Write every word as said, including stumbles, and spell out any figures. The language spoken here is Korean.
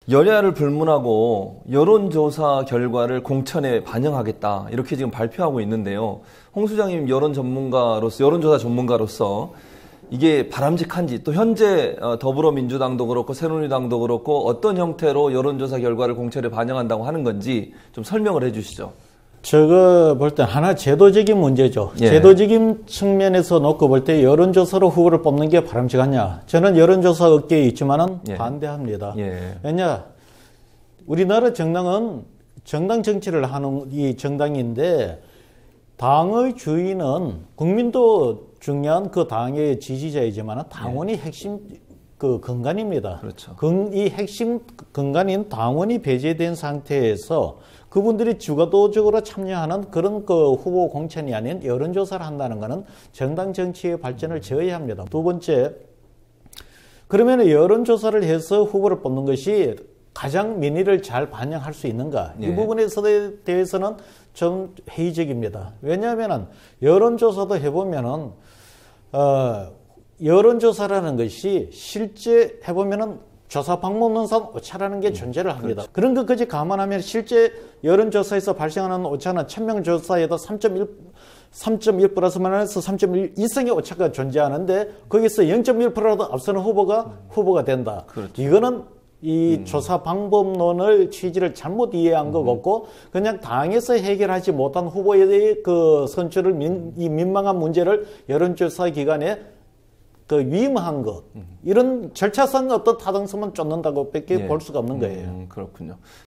여야를 불문하고 여론조사 결과를 공천에 반영하겠다 이렇게 지금 발표하고 있는데요. 홍 수장님 여론 전문가로서 여론조사 전문가로서 이게 바람직한지 또 현재 더불어민주당도 그렇고 새누리당도 그렇고 어떤 형태로 여론조사 결과를 공천에 반영한다고 하는 건지 좀 설명을 해주시죠. 저거 볼 때 하나 제도적인 문제죠. 예. 제도적인 측면에서 놓고 볼 때 여론조사로 후보를 뽑는 게 바람직하냐. 저는 여론조사 업계에 있지만은 예. 반대합니다. 예. 왜냐, 우리나라 정당은 정당 정치를 하는 이 정당인데 당의 주인은 국민도 중요한 그 당의 지지자이지만 당원이 예. 핵심 그 근간입니다. 그렇죠. 근, 이 핵심 근간인 당원이 배제된 상태에서 그분들이 주도적으로 참여하는 그런 그 후보 공천이 아닌 여론조사를 한다는 것은 정당 정치의 발전을 저해합니다. 두 번째, 그러면 여론조사를 해서 후보를 뽑는 것이 가장 민의를 잘 반영할 수 있는가? 예. 이 부분에 대해서는 좀 회의적입니다. 왜냐하면 여론조사도 해보면은 어, 여론조사라는 것이 실제 해보면은 조사 방법론상 오차라는 게 존재를 합니다. 그렇죠. 그런 것까지 감안하면 실제 여론조사에서 발생하는 오차는 천 명 조사에도 삼 점 일, 삼 점 일 플러스 마이너스 삼 점 일 이상의 오차가 존재하는데 거기서 영 점 일 퍼센트라도 앞서는 후보가 음. 후보가 된다. 그렇죠. 이거는 이 음. 조사 방법론을 취지를 잘못 이해한 음. 것 같고 그냥 당에서 해결하지 못한 후보의 그 선출을 민, 이 민망한 문제를 여론조사 기관에 그 위임한 것, 이런 절차상 어떤 타당성은 쫓는다고 밖에 예. 볼 수가 없는 거예요. 음, 그렇군요.